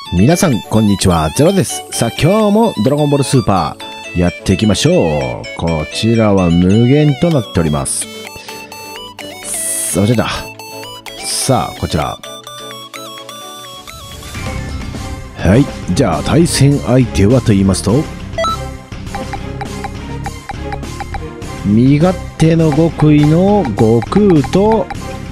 皆さん、こんにちは。ゼロです。さあ、今日もドラゴンボールスーパーやっていきましょう。こちらは無限となっております。さあ、間違えた。さあ、こちら。はい。じゃあ、対戦相手はと言いますと、身勝手の極意の悟空と、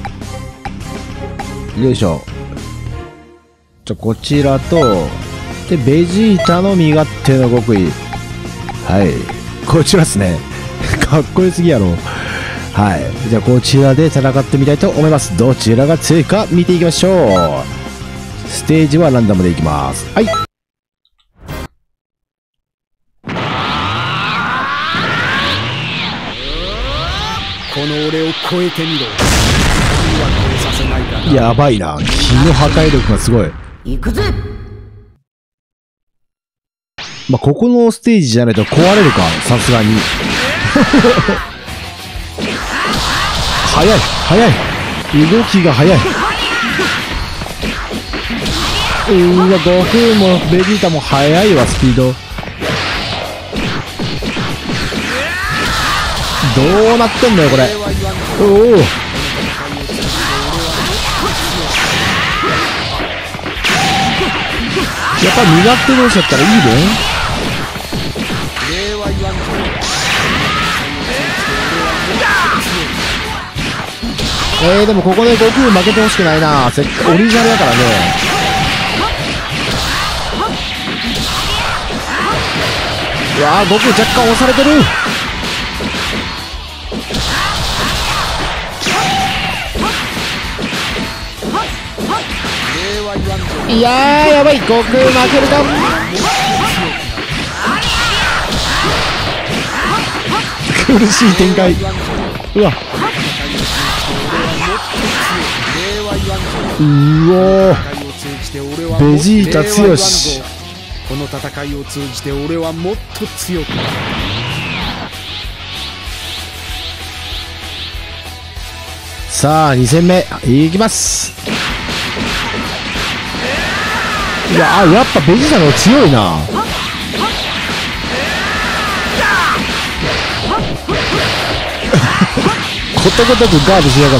よいしょ。こちらと、で、ベジータの身勝手の極意。はい。こちらですね。かっこよすぎやろ。はい。じゃあ、こちらで戦ってみたいと思います。どちらが強いか見ていきましょう。ステージはランダムでいきます。はい。 この俺を超えてみろ。君は超えさせないからな。 やばいな。気の破壊力がすごい。 行くぜ。 まあ、ここのステージじゃないと壊れるか、さすがに。速い、速い。動きが速い。悟空もベジータも速いわ、スピード。どうなってんだよ、これ。おお。やっぱ身勝手同士だったらいいね。でもここで悟空負けてほしくないな。オリジナルだからね。うわー、悟空若干押されてる。いやー、やばい。悟空負けるか。苦しい展開。うわ。うおー、ベジータ強し。 この戦いを通じて俺はもっと強くなる。 さあ、2戦目いきます。いや、やっぱベジータの方が強いな。ことごとくガードしやがる。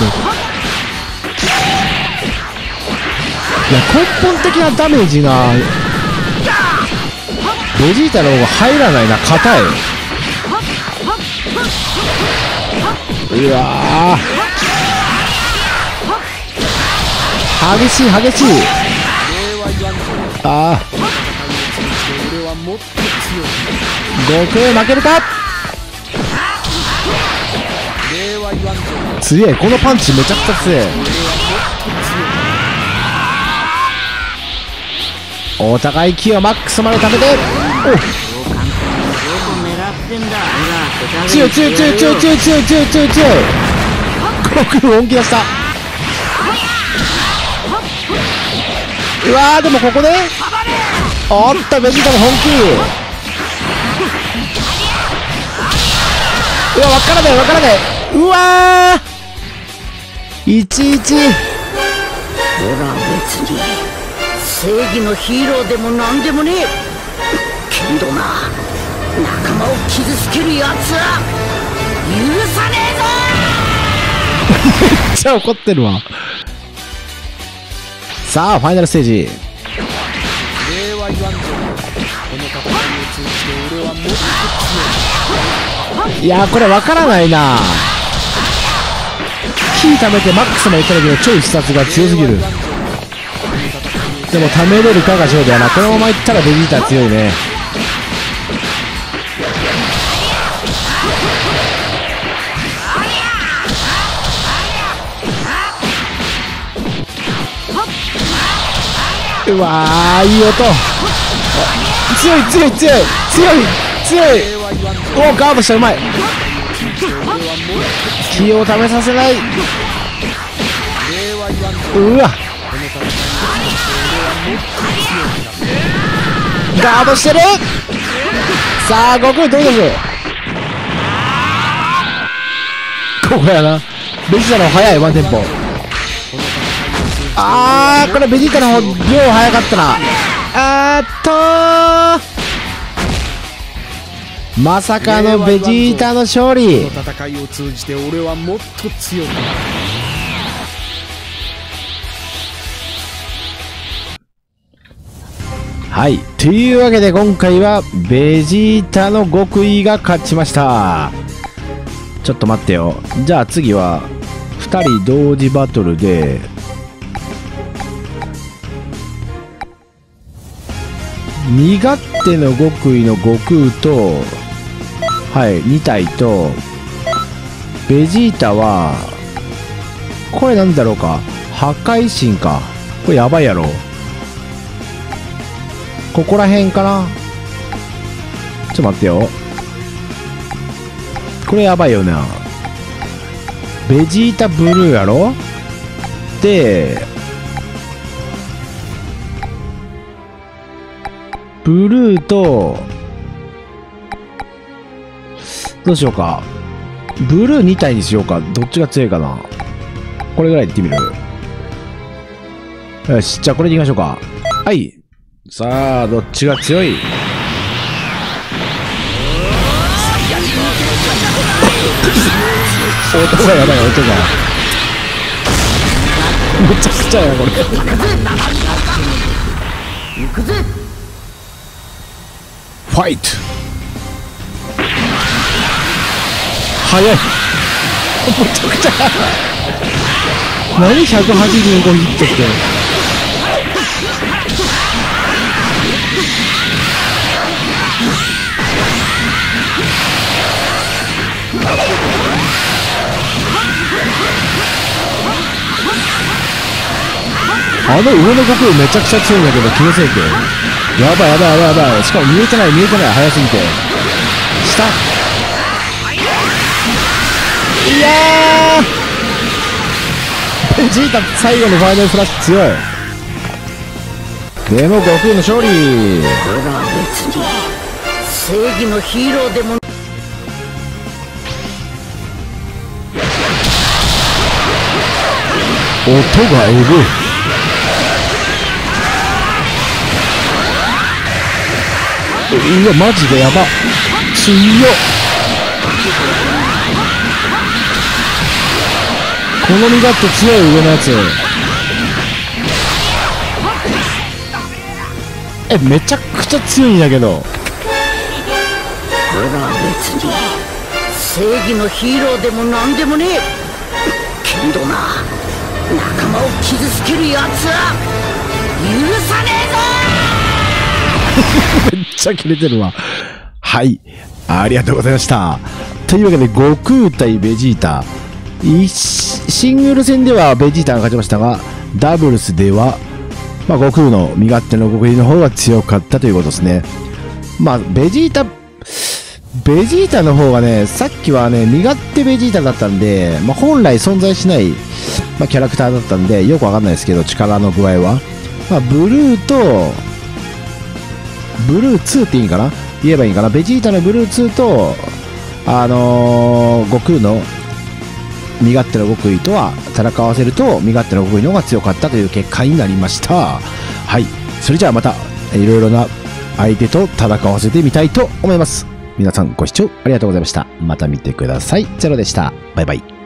いや、根本的なダメージがベジータの方が入らないな。硬い。うわー、激しい激しい。ああ、悟空負けるか。強い。このパンチめちゃくちゃ強い。お互い気をマックスまで食べて。お、強い強い強い強い強い強い強い強い強い。悟空本気出した。うわー、でもここでおっと、ベジータも本気。うわ、わからないわからない。うわー、11。 俺は別に正義のヒーローでもなんでもねえ。けどな、仲間を傷つけるやつは許さねえぞ。 めっちゃ怒ってるわ。さあ、ファイナルステージ。いやー、これわからないな。キー貯めてマックスまでいった時の超必殺が強すぎる。でも貯めれるかが勝負やな。このままいったらベジータ強いね。うわー、いい音。強い強い強い強い強い。お、ガードした。うまい。気を試させない。うわ、ガードしてる。さあ、悟空どうぞ。ここやな。ベジータの速いワンテンポ。あー、これベジータの方量早かったな。 まさかのベジータの勝利。 この戦いを通じて俺はもっと強くなる。 はい。というわけで今回はベジータの極意が勝ちました。ちょっと待ってよ。じゃあ次は2人同時バトルで身勝手の極意の悟空と、はい、2体と、ベジータは、これなんだろうか。破壊神か。これやばいやろ。ここら辺かな。ちょっと待ってよ。これやばいよな。ベジータブルーやろ。で、ブルーと、どうしようか。ブルー2体にしようか。どっちが強いかな。これぐらいでいってみる。よし、じゃあこれでいきましょうか。はい。さあ、どっちが強い？音がやばい、音が。めちゃくちゃや、これ。 行くぜ。 ファイト。早い。めちゃくちゃ早い。何185ヒットって。あの上の悟空めちゃくちゃ強いんだけど気のせいで。やばいやばいやばいやばい。しかも見えてない見えてない。早すぎて。下。いやー、ベジータ最後のファイナルフラッシュ強い。でも悟空の勝利。 俺は別に正義のヒーローでも。 音がえぐい。うわマジでやば。強っ。この身だって強い上のやつ。めちゃくちゃ強いんだけど。 俺は別に正義のヒーローでもなんでもねえけどな、仲間を傷つけるやつは許さねえぞめっちゃキレてるわ。はい。ありがとうございました。というわけで、悟空対ベジータ。シングル戦ではベジータが勝ちましたが、ダブルスでは、悟空の身勝手の極意の方が強かったということですね。ベジータの方がね、さっきはね、身勝手ベジータだったんで、本来存在しない、キャラクターだったんで、よくわかんないですけど、力の具合は。ブルーと、ブルー2っていいかな言えばいいかな。ベジータのブルー2と、悟空の身勝手の極意とは戦わせると、身勝手の極意の方が強かったという結果になりました。はい。それじゃあまた、いろいろな相手と戦わせてみたいと思います。皆さんご視聴ありがとうございました。また見てください。ゼロでした。バイバイ。